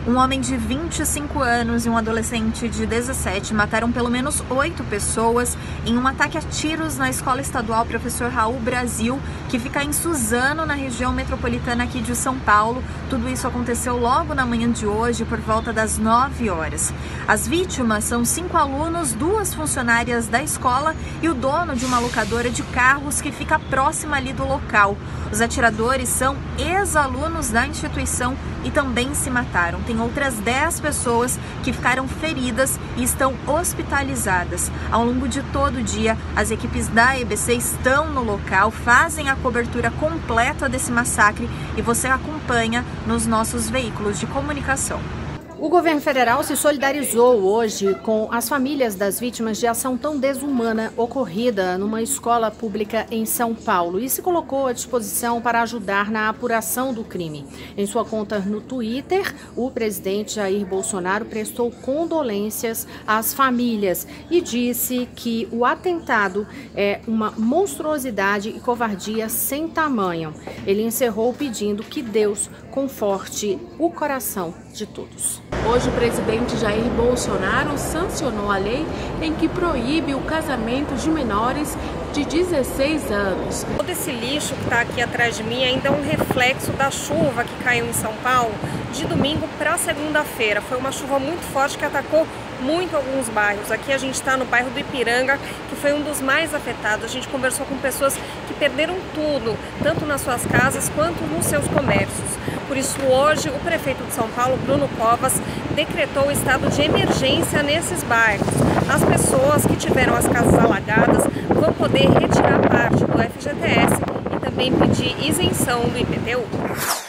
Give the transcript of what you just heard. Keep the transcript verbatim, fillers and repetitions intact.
Um homem de vinte e cinco anos e um adolescente de dezessete mataram pelo menos oito pessoas em um ataque a tiros na Escola Estadual Professor Raul Brasil, que fica em Suzano, na região metropolitana aqui de São Paulo. Tudo isso aconteceu logo na manhã de hoje, por volta das nove horas. As vítimas são cinco alunos, duas funcionárias da escola e o dono de uma locadora de carros que fica próxima ali do local. Os atiradores são ex-alunos da instituição e também se mataram. Tem outras dez pessoas que ficaram feridas e estão hospitalizadas. Ao longo de todo o dia, as equipes da E B C estão no local, fazem a cobertura completa desse massacre e você acompanha nos nossos veículos de comunicação. O governo federal se solidarizou hoje com as famílias das vítimas de ação tão desumana ocorrida numa escola pública em São Paulo e se colocou à disposição para ajudar na apuração do crime. Em sua conta no Twitter, o presidente Jair Bolsonaro prestou condolências às famílias e disse que o atentado é uma monstruosidade e covardia sem tamanho. Ele encerrou pedindo que Deus conforte o coração de todos. Hoje o presidente Jair Bolsonaro sancionou a lei em que proíbe o casamento de menores de dezesseis anos. Todo esse lixo que está aqui atrás de mim ainda é um reflexo da chuva que caiu em São Paulo de domingo para segunda-feira. Foi uma chuva muito forte que atacou muito alguns bairros. Aqui a gente está no bairro do Ipiranga, que foi um dos mais afetados. A gente conversou com pessoas que perderam tudo, tanto nas suas casas quanto nos seus comércios. Por isso hoje o prefeito de São Paulo, Bruno Covas, decretou o estado de emergência nesses bairros. As pessoas que tiveram as casas alagadas vão poder retirar parte do F G T S e também pedir isenção do I P T U.